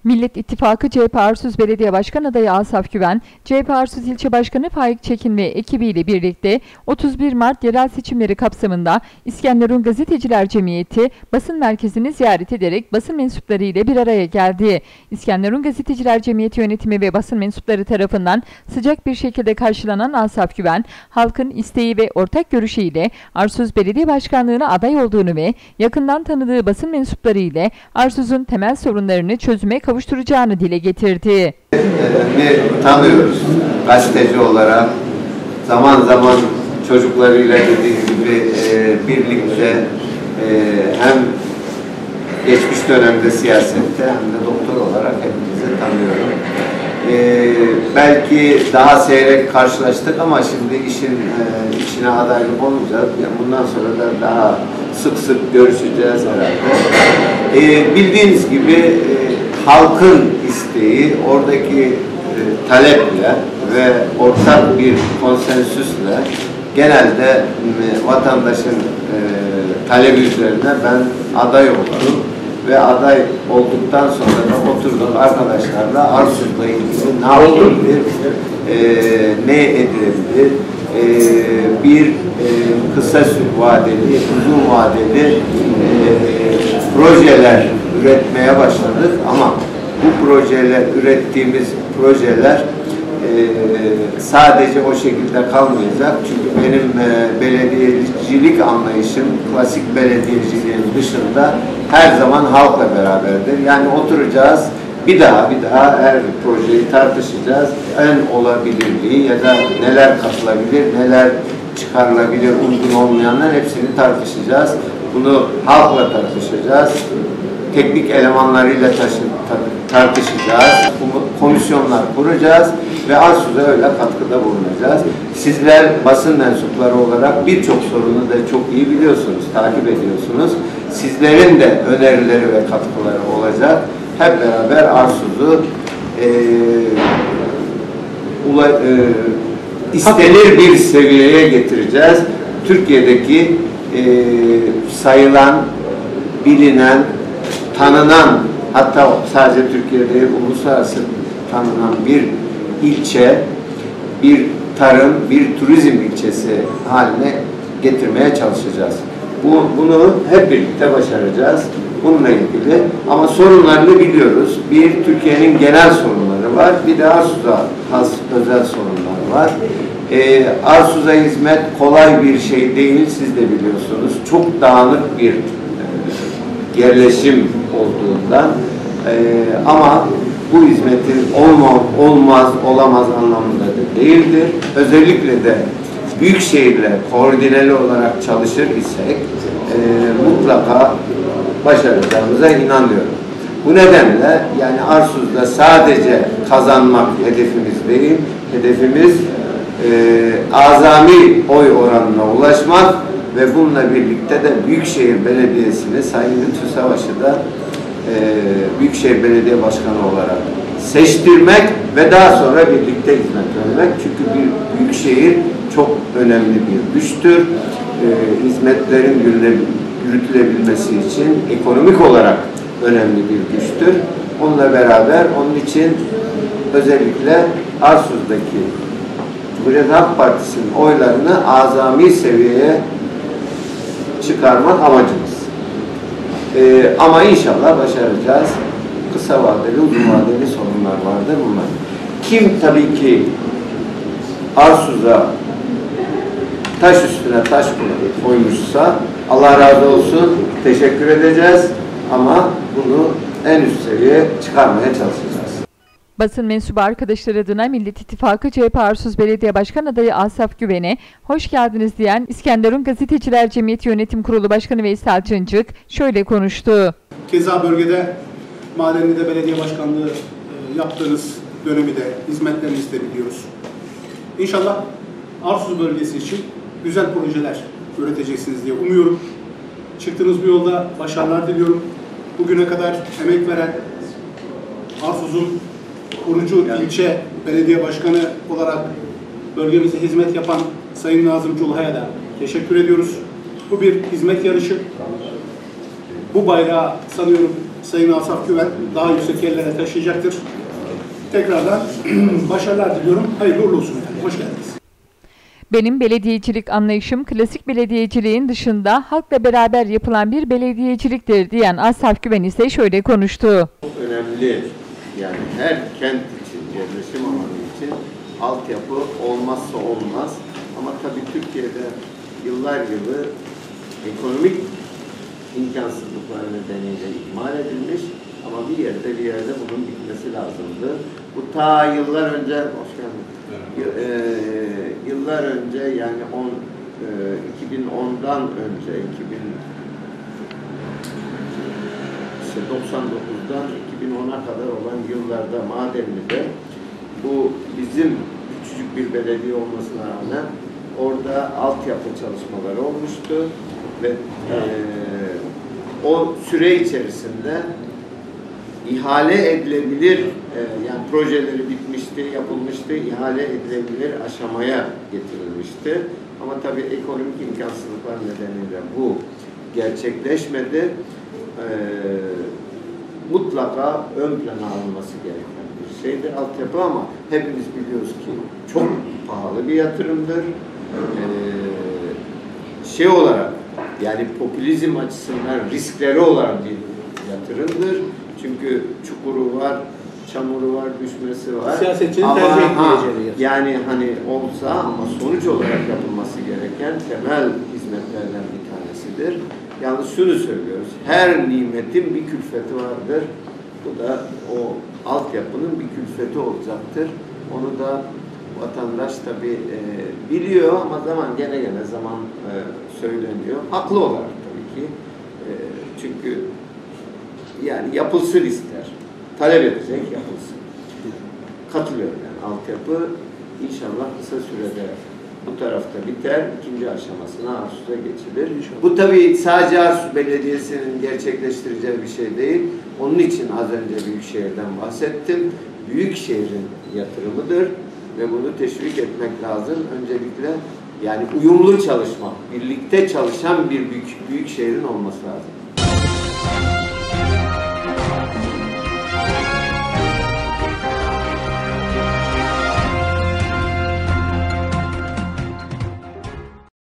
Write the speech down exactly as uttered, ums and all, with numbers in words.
Millet İttifakı C H P Arsuz Belediye Başkan Adayı Asaf Güven, C H P Arsuz İlçe Başkanı Faik Çekin ve ekibiyle birlikte otuz bir Mart yerel seçimleri kapsamında İskenderun Gazeteciler Cemiyeti basın merkezini ziyaret ederek basın mensupları ile bir araya geldi. İskenderun Gazeteciler Cemiyeti yönetimi ve basın mensupları tarafından sıcak bir şekilde karşılanan Asaf Güven, halkın isteği ve ortak görüşüyle Arsuz Belediye Başkanlığı'na aday olduğunu ve yakından tanıdığı basın mensupları ile Arsuz'un temel sorunlarını çözüme kavuşturacağını dile getirdi. Ne tanıyoruz gazeteci olarak, zaman zaman çocuklarıyla dediği gibi e, birlikte e, hem geçmiş dönemde siyasette hem de doktor olarak hepimizi tanıyorum. E, belki daha seyrek karşılaştık ama şimdi işin e, içine adaylık olunca yani bundan sonra da daha sık sık görüşeceğiz herhalde. E, bildiğiniz gibi e, halkın isteği oradaki e, taleple ve ortak bir konsensüsle genelde e, vatandaşın e, talebi üzerine ben aday oldum ve aday olduktan sonra da oturduk arkadaşlarla Arsuz'la ilgili ne yapılabilir, e, ne edilebilir, e, bir e, kısa vadeli, uzun vadeli e, projeler üretmeye başladık ama bu projeler, ürettiğimiz projeler e, sadece o şekilde kalmayacak. Çünkü benim e, belediyecilik anlayışım klasik belediyeciliğin dışında her zaman halkla beraberdir. Yani oturacağız, bir daha bir daha her projeyi tartışacağız. En olabilirliği ya da neler katılabilir, neler çıkarılabilir, uygun olmayanlar hepsini tartışacağız. Bunu halkla tartışacağız. Teknik elemanlarıyla taşı, tartışacağız, komisyonlar kuracağız ve Arsuz'a öyle katkıda bulunacağız. Sizler basın mensupları olarak birçok sorunu da çok iyi biliyorsunuz, takip ediyorsunuz. Sizlerin de önerileri ve katkıları olacak. Hep beraber Arsuz'u e, ula, e, istenir bir seviyeye getireceğiz. Türkiye'deki e, sayılan, bilinen, tanınan, hatta sadece Türkiye'de değil, uluslararası tanınan bir ilçe, bir tarım, bir turizm ilçesi haline getirmeye çalışacağız. Bu, bunu hep birlikte başaracağız. Bununla ilgili ama sorunlarını biliyoruz. Bir, Türkiye'nin genel sorunları var. Bir de Arsuz'a has özel sorunlar var. Ee, Arsuz'a hizmet kolay bir şey değil. Siz de biliyorsunuz. Çok dağınık bir yerleşim olduğundan e, ama bu hizmetin olma, olmaz, olamaz anlamında da değildir. Özellikle de büyük şehirle koordineli olarak çalışır isek e, mutlaka başaracağımıza inanıyorum. Bu nedenle yani Arsuz'da sadece kazanmak hedefimiz değil, hedefimiz e, azami oy oranına ulaşmak ve bununla birlikte de Büyükşehir Belediyesi'ni Sayın Lütfü Savaş'ı da e, Büyükşehir Belediye Başkanı olarak seçtirmek ve daha sonra birlikte hizmet vermek. Çünkü bir büyükşehir çok önemli bir güçtür. E, hizmetlerin yürütülebilmesi için ekonomik olarak önemli bir güçtür. Onunla beraber onun için özellikle Arsuz'daki Cumhuriyet Halk Partisi'nin oylarını azami seviyeye çıkarmak amacımız. Ee, ama inşallah başaracağız. Kısa vadeli, uzun vadeli sorunlar vardır bunlar. Kim tabii ki Arsuz'a taş üstüne taş koymuşsa Allah razı olsun, teşekkür edeceğiz ama bunu en üst seviyeye çıkarmaya çalışacağız. Basın mensubu arkadaşlar adına Millet İttifakı C H P Arsuz Belediye Başkan Adayı Asaf Güven'e hoş geldiniz diyen İskenderun Gazeteciler Cemiyeti Yönetim Kurulu Başkanı Veysel Çıncık şöyle konuştu. Keza bölgede Madenli'de belediye başkanlığı e, yaptığınız dönemi de hizmetlerinizi de biliyoruz. İnşallah Arsuz bölgesi için güzel projeler üreteceksiniz diye umuyorum. Çıktığınız bu yolda başarılar diliyorum. Bugüne kadar emek veren Arsuz'un kurucu ilçe belediye başkanı olarak bölgemize hizmet yapan Sayın Nazım Culha'ya da teşekkür ediyoruz. Bu bir hizmet yarışı. Bu bayrağı sanıyorum Sayın Asaf Güven daha yüksek yerlere taşıyacaktır. Tekrardan başarılar diliyorum. Hayırlı uğurlu olsun efendim. Hoş geldiniz. Benim belediyecilik anlayışım klasik belediyeciliğin dışında halkla beraber yapılan bir belediyeciliktir diyen Asaf Güven ise şöyle konuştu. Çok önemli, yani her kent için, yerleşim alanı için altyapı olmazsa olmaz. Ama tabii Türkiye'de yıllar yılı ekonomik imkansızlıklar nedeniyle ihmal edilmiş. Ama bir yerde bir yerde bunun bitmesi lazımdı. Bu ta yıllar önce, hoş geldin. Evet. E, yıllar önce yani on, e, iki bin ondan önce, iki bin doksan dokuzdan iki bin ona kadar olan yıllarda Madenli'de bu bizim küçücük bir belediye olmasına rağmen orada altyapı çalışmaları olmuştu ve e, o süre içerisinde ihale edilebilir, e, yani projeleri bitmişti, yapılmıştı, ihale edilebilir aşamaya getirilmişti. Ama tabii ekonomik imkansızlıklar nedeniyle bu gerçekleşmedi. E, mutlaka ön plana alınması gereken bir şeydir altyapı, ama hepimiz biliyoruz ki çok pahalı bir yatırımdır. E, şey olarak, yani popülizm açısından riskleri olan bir yatırımdır. Çünkü çukuru var, çamuru var, düşmesi var. Siyasetçinin ama, tercih ha, etmeyeceği. yani hani olsa ama sonuç olarak yapılması gereken temel hizmetlerden bir tanesidir. Yalnız şunu söylüyoruz, her nimetin bir külfeti vardır. Bu da o altyapının bir külfeti olacaktır. Onu da vatandaş tabii e, biliyor ama zaman gene gene zaman e, söyleniyor. Haklı olarak tabii ki. E, çünkü yani yapılsın ister. Talep edecek, yapılsın. Katılıyorum yani. Altyapı inşallah kısa sürede bu tarafta biter. İkinci aşamasına Arsus'a geçilir. İnşallah. Bu tabii sadece Arsus Belediyesi'nin gerçekleştireceği bir şey değil. Onun için az önce Büyükşehir'den bahsettim. Büyükşehir'in yatırımıdır ve bunu teşvik etmek lazım. Öncelikle yani uyumlu çalışmak, birlikte çalışan bir büyük, büyük şehrin olması lazım.